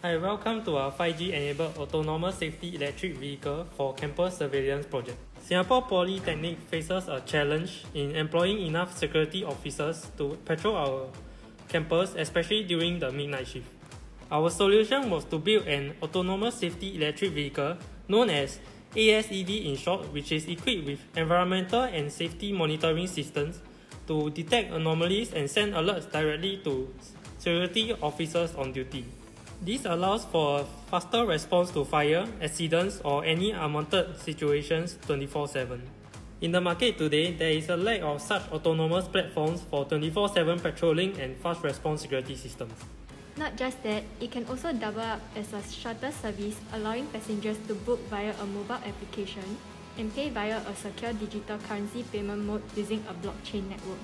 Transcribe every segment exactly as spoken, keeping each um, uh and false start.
Hi, welcome to our five G-enabled autonomous safety electric vehicle for campus surveillance project. Singapore Polytechnic faces a challenge in employing enough security officers to patrol our campus, especially during the midnight shift. Our solution was to build an autonomous safety electric vehicle known as A S E V in short, which is equipped with environmental and safety monitoring systems to detect anomalies and send alerts directly to security officers on duty. This allows for a faster response to fire, accidents, or any unwanted situations twenty-four seven. In the market today, there is a lack of such autonomous platforms for twenty-four seven patrolling and fast response security systems. Not just that, it can also double up as a shuttle service, allowing passengers to book via a mobile application and pay via a secure digital currency payment mode using a blockchain network.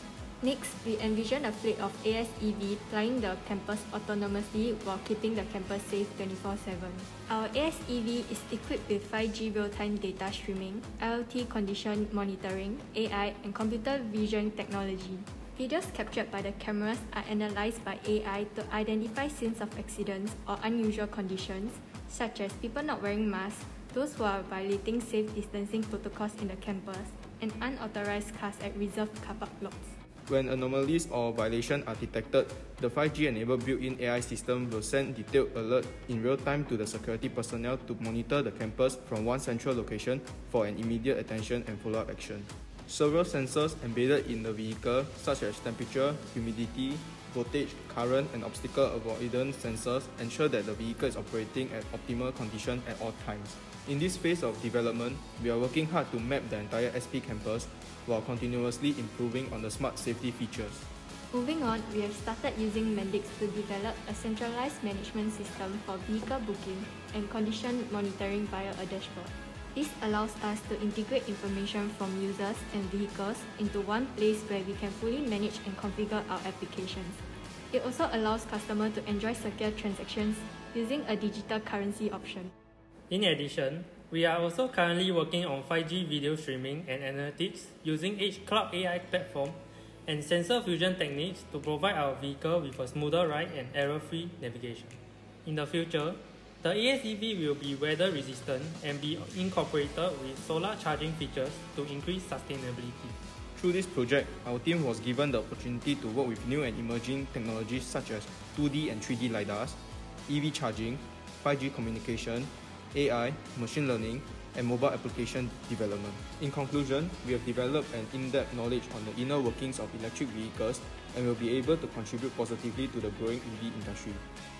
Next, we envision a fleet of A S E V flying the campus autonomously while keeping the campus safe twenty-four seven. Our A S E V is equipped with five G real-time data streaming, I O T condition monitoring, A I, and computer vision technology. Videos captured by the cameras are analyzed by A I to identify scenes of accidents or unusual conditions, such as people not wearing masks, those who are violating safe distancing protocols in the campus, and unauthorized cars at reserved car park lots. When anomalies or violations are detected, the five G-enabled built-in A I system will send detailed alerts in real time to the security personnel to monitor the campus from one central location for an immediate attention and follow-up action. Several sensors embedded in the vehicle, such as temperature, humidity, voltage, current, and obstacle avoidance sensors, ensure that the vehicle is operating at optimal conditions at all times. In this phase of development, we are working hard to map the entire S P campus while continuously improving on the smart safety features. Moving on, we have started using Mendix to develop a centralized management system for vehicle booking and condition monitoring via a dashboard. This allows us to integrate information from users and vehicles into one place where we can fully manage and configure our applications. It also allows customers to enjoy secure transactions using a digital currency option. In addition, we are also currently working on five G video streaming and analytics using Edge Cloud A I platform and sensor fusion techniques to provide our vehicle with a smoother ride and error-free navigation. In the future, the A S E V will be weather resistant and be incorporated with solar charging features to increase sustainability. Through this project, our team was given the opportunity to work with new and emerging technologies such as two D and three D LiDARs, E V charging, five G communication, A I, machine learning, and mobile application development. In conclusion, we have developed an in-depth knowledge on the inner workings of electric vehicles and will be able to contribute positively to the growing E V industry.